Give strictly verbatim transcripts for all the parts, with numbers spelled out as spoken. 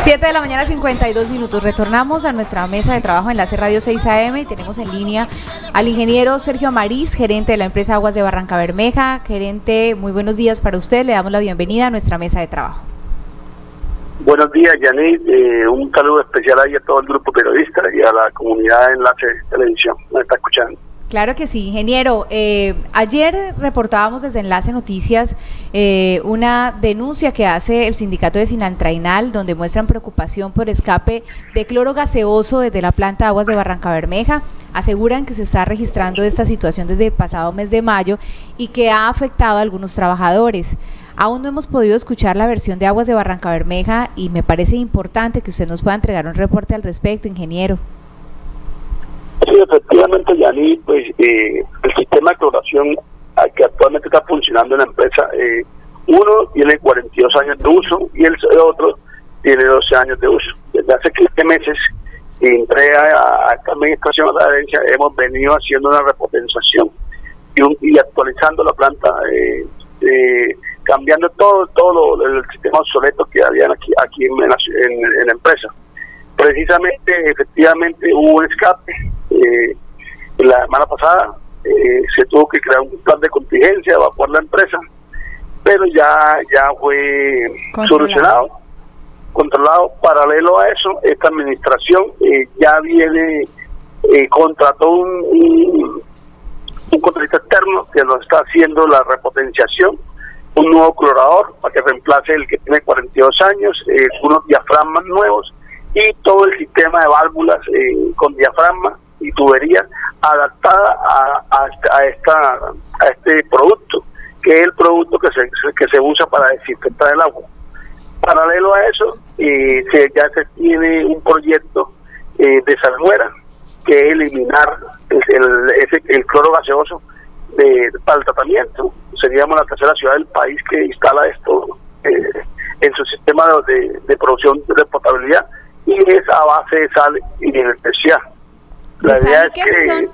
siete de la mañana, cincuenta y dos minutos. Retornamos a nuestra mesa de trabajo Enlace Radio seis A M y tenemos en línea al ingeniero Sergio Amariz, gerente de la empresa Aguas de Barrancabermeja. Gerente, muy buenos días para usted. Le damos la bienvenida a nuestra mesa de trabajo. Buenos días, Yanit. Eh, un saludo especial ahí a todo el grupo periodista y a la comunidad de Enlace Televisión. ¿Me está escuchando? Claro que sí, ingeniero. Eh, ayer reportábamos desde Enlace Noticias eh, una denuncia que hace el sindicato de Sinantrainal, donde muestran preocupación por escape de cloro gaseoso desde la planta de Aguas de Barrancabermeja. Aseguran que se está registrando esta situación desde el pasado mes de mayo y que ha afectado a algunos trabajadores. Aún no hemos podido escuchar la versión de Aguas de Barrancabermeja y me parece importante que usted nos pueda entregar un reporte al respecto, ingeniero. Sí, efectivamente, Yani, pues eh, el sistema de cloración que actualmente está funcionando en la empresa, eh, uno tiene cuarenta y dos años de uso y el otro tiene doce años de uso. Desde hace quince meses que entré a, a esta administración de la herencia, hemos venido haciendo una repotenciación y, un, y actualizando la planta, eh, eh, cambiando todo todo lo, el sistema obsoleto que había aquí, aquí en, en, en la empresa. Precisamente, efectivamente, hubo un escape. Eh, la semana pasada eh, se tuvo que crear un plan de contingencia, evacuar la empresa, pero ya ya fue controlado. solucionado, controlado. Paralelo a eso, esta administración eh, ya viene, eh, contrató un, un, un contratista externo que nos está haciendo la repotenciación, un nuevo clorador para que reemplace el que tiene cuarenta y dos años, eh, unos diafragmas nuevos y todo el sistema de válvulas eh, con diafragma y tubería adaptada a, a, a esta a este producto, que es el producto que se que se usa para desinfectar el agua. Paralelo a eso, eh, se, ya se tiene un proyecto eh, de salmuera, que es eliminar el, el, ese, el cloro gaseoso de, para el tratamiento. Seríamos la tercera ciudad del país que instala esto eh, en su sistema de, de, de producción de potabilidad, y es a base de sal y de electricidad. La idea es que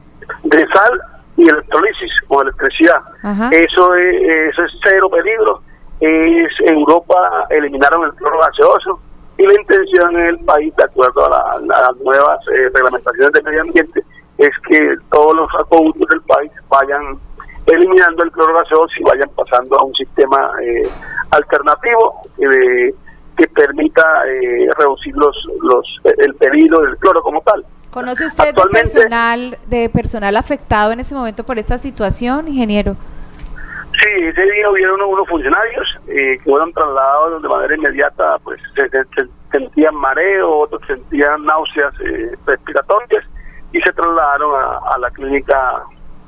de sal y electrolisis o electricidad. Ajá. Eso es, eso es cero peligro. Es en Europa eliminaron el cloro gaseoso y la intención en el país, de acuerdo a, la, a las nuevas eh, reglamentaciones de medio ambiente, es que todos los acueductos del país vayan eliminando el cloro gaseoso y vayan pasando a un sistema eh, alternativo eh, que permita eh, reducir los, los el peligro del cloro como tal. ¿Conoce usted de personal, de personal afectado en ese momento por esta situación, ingeniero? Sí, ese día hubieron unos funcionarios eh, que fueron trasladados de manera inmediata, pues se, se, se sentían mareo, otros sentían náuseas eh, respiratorias y se trasladaron a, a la clínica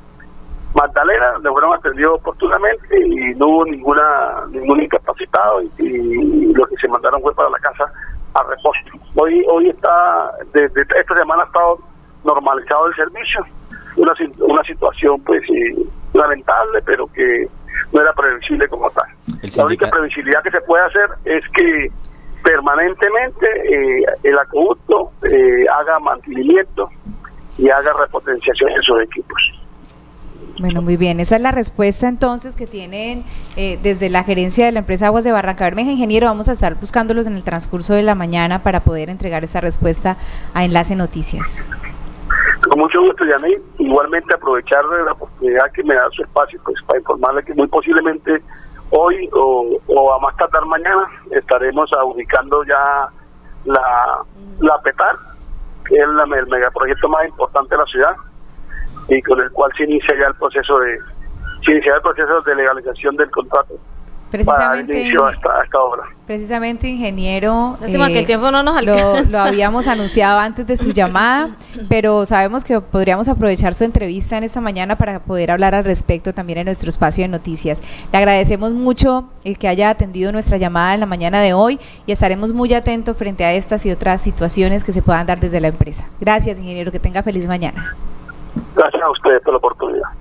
Magdalena, donde fueron atendidos oportunamente y no hubo ninguna ningún incapacitado y, y lo que se mandaron fue para la casa a reposo. Hoy hoy está, desde esta semana ha estado normalizado el servicio, una una situación pues eh, lamentable, pero que no era previsible como tal. La única previsibilidad que se puede hacer es que permanentemente eh, el acueducto eh, haga mantenimiento y haga repotenciación de sus equipos. Bueno, muy bien, esa es la respuesta entonces que tienen eh, desde la gerencia de la empresa Aguas de Barrancabermeja. Ingeniero, vamos a estar buscándolos en el transcurso de la mañana para poder entregar esa respuesta a Enlace Noticias. Con mucho gusto, Yaney. Igualmente aprovechar la oportunidad que me da su espacio pues para informarle que muy posiblemente hoy o, o a más tardar mañana estaremos ubicando ya la, la PETAR, que es la, el megaproyecto más importante de la ciudad, y con el cual se inicia ya el proceso de se inicia el proceso de legalización del contrato precisamente para inicio a esta, a esta obra. Precisamente, ingeniero, eh, que el tiempo no nos lo, lo habíamos anunciado antes de su llamada, pero sabemos que podríamos aprovechar su entrevista en esta mañana para poder hablar al respecto también en nuestro espacio de noticias. Le agradecemos mucho el que haya atendido nuestra llamada en la mañana de hoy y estaremos muy atentos frente a estas y otras situaciones que se puedan dar desde la empresa. Gracias, ingeniero, que tenga feliz mañana. Gracias a ustedes por la oportunidad.